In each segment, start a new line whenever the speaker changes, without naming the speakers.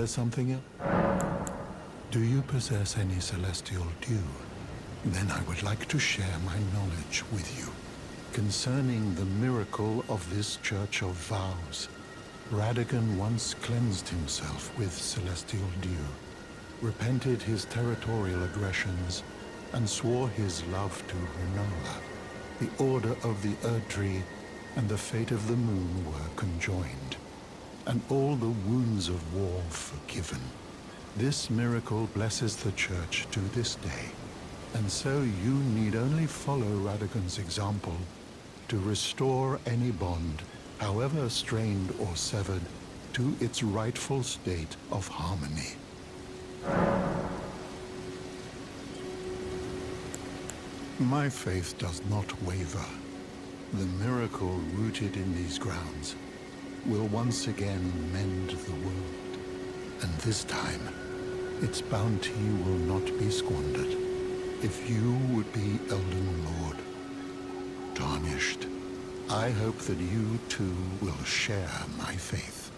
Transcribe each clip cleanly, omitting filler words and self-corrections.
something else? Do you possess any celestial dew? Then I would like to share my knowledge with you. Concerning the miracle of this Church of Vows, Radagon once cleansed himself with celestial dew, repented his territorial aggressions, and swore his love to Rinoa. The Order of the Erdtree and the fate of the moon were conjoined, and all the wounds of war forgiven. This miracle blesses the Church to this day, and so you need only follow Radagon's example to restore any bond, however strained or severed, to its rightful state of harmony. My faith does not waver. The miracle rooted in these grounds will once again mend the world, and this time its bounty will not be squandered. If you would be Elden Lord, Tarnished, I hope that you too will share my faith.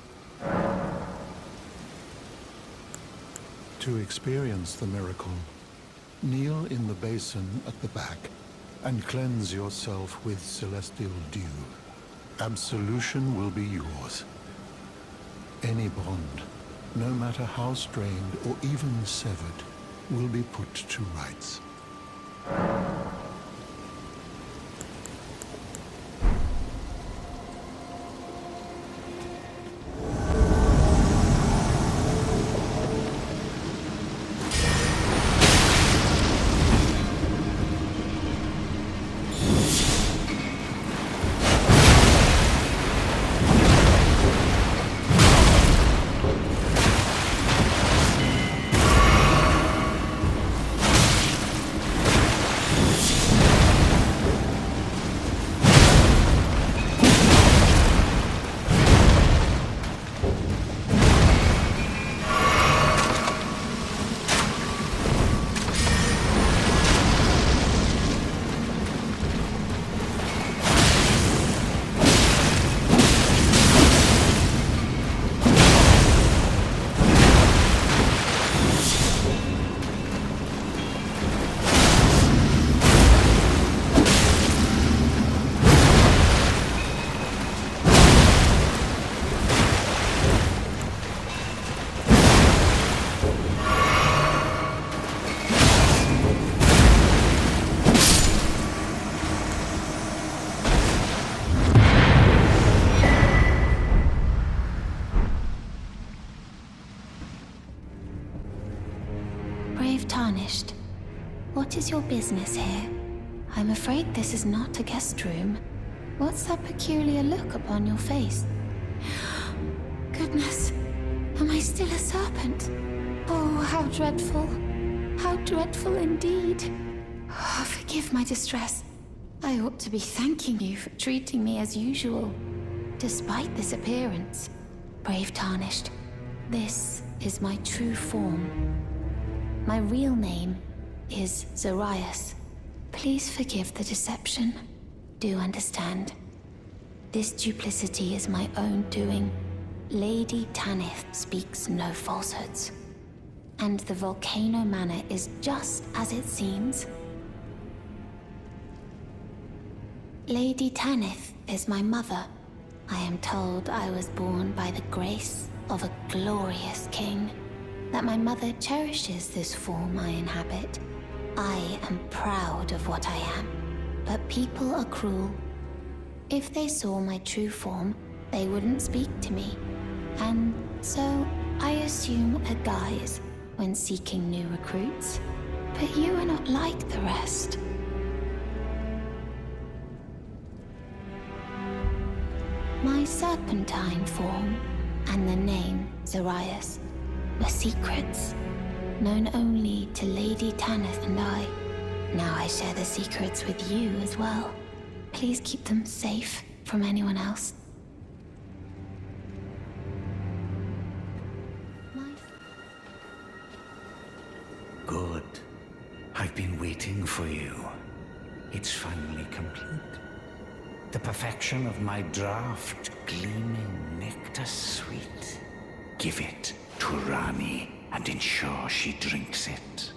To experience the miracle, kneel in the basin at the back and cleanse yourself with celestial dew. Absolution will be yours. Any bond, no matter how strained or even severed, will be put to rights.
Tarnished. What is your business here? I'm afraid this is not a guest room. What's that peculiar look upon your face? Goodness, am I still a serpent? Oh, how dreadful. How dreadful indeed. Oh, forgive my distress. I ought to be thanking you for treating me as usual. Despite this appearance, brave Tarnished, this is my true form. My real name is Zarias. Please forgive the deception. Do understand. This duplicity is my own doing. Lady Tanith speaks no falsehoods. And the Volcano Manor is just as it seems. Lady Tanith is my mother. I am told I was born by the grace of a glorious king. That my mother cherishes this form I inhabit. I am proud of what I am, but people are cruel. If they saw my true form, they wouldn't speak to me. And so I assume a guise when seeking new recruits. But you are not like the rest. My serpentine form and the name Zarias were secrets, known only to Lady Tanith and I. Now I share the secrets with you as well. Please keep them safe from anyone else.
Good. I've been waiting for you. It's finally complete. The perfection of my draft, gleaming nectar sweet. Give it to Ranni and ensure she drinks it.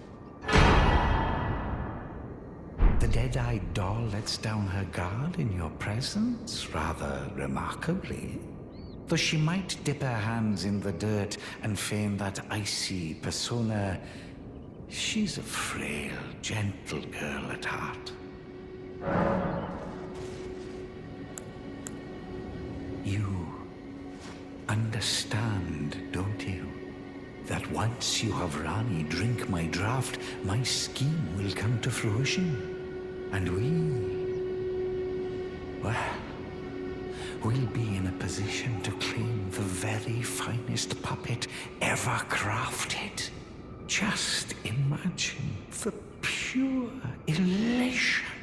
The dead-eyed doll lets down her guard in your presence, rather remarkably. Though she might dip her hands in the dirt and feign that icy persona, she's a frail, gentle girl at heart. You understand, don't you? That once you have Ranni drink my draft, my scheme will come to fruition. And we'll be in a position to claim the very finest puppet ever crafted. Just imagine the pure elation